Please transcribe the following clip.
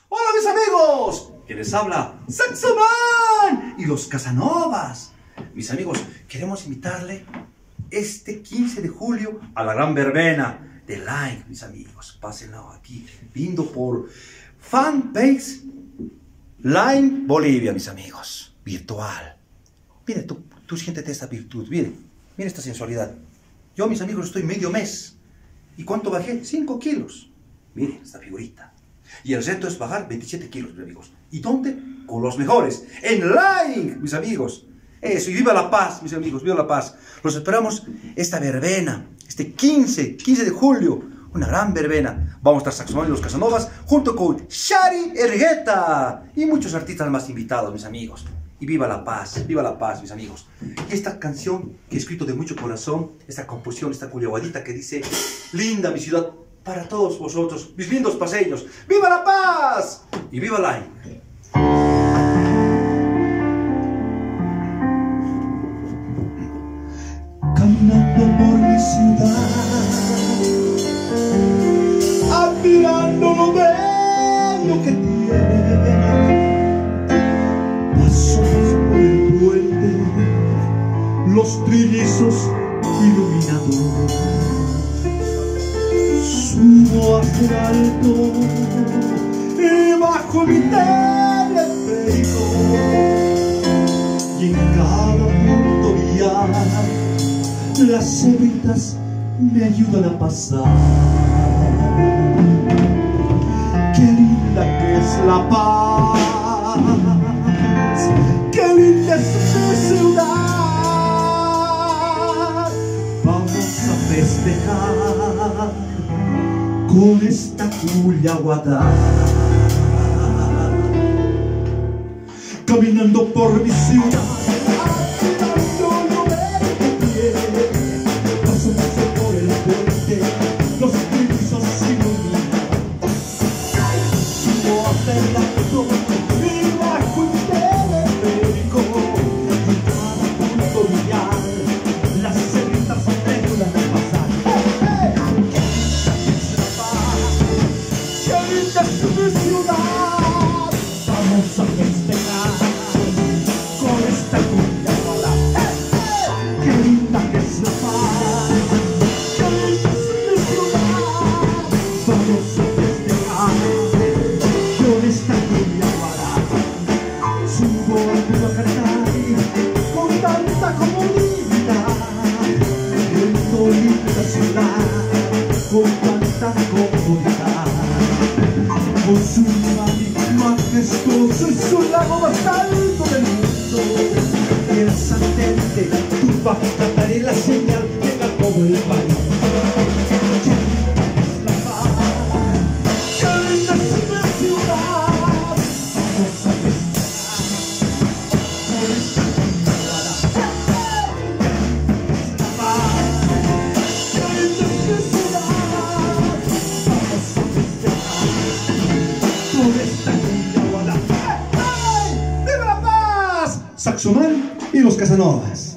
Hola mis amigos, que les habla Saxoman y los Casanovas. Mis amigos, queremos invitarle este 15 de julio a la gran verbena de Lime, mis amigos. Pásenlo aquí, viendo por fanpage Lime Bolivia, mis amigos, virtual. Mire, tú siéntete esta virtud, mire esta sensualidad. Yo, mis amigos, estoy medio mes. ¿Y cuánto bajé? 5 kilos. Miren esta figurita. Y el reto es bajar 27 kilos, mis amigos. ¿Y dónde? Con los mejores. En Lime, mis amigos. Eso, y viva la paz, mis amigos, viva la paz. Los esperamos esta verbena, este 15 de julio. Una gran verbena. Vamos a estar Saxoman y los Casanovas junto con Shari Ergueta y muchos artistas más invitados, mis amigos. Y viva la paz, mis amigos. Y esta canción que he escrito de mucho corazón, esta composición, esta culiaguadita que dice: linda mi ciudad para todos vosotros, mis lindos paseños. ¡Viva la paz! Y viva Lime. Caminando por mi ciudad, admirando lo bello que tiene, pasamos por el puente, los trillizos iluminados, subo hacia alto y bajo mi teleférico, y en cada punto vial las cebritas me ayudan a pasar. Qué linda que es la paz, qué linda es mi ciudad. Vamos a festejar con esta culiaguada. Caminando por mi ciudad, los trillizos iluminan, subo hasta el alto y bajo un teleférico, y en cada punto vial las cebritas me ayudan a pasar. ¡Qué linda es mi ciudad! Vamos a festejar con esta culiaguada. ¡Qué linda que es la paz! Vamos a festejar con esta culiaguada. Subo a cantar con tanta comodidad, viendo linda ciudad con tanta comodidad, con su mar majestuoso y su lago más alto del mundo, y el satélite turba cantaré la señal llega como el país. Saxoman y los Casanovas.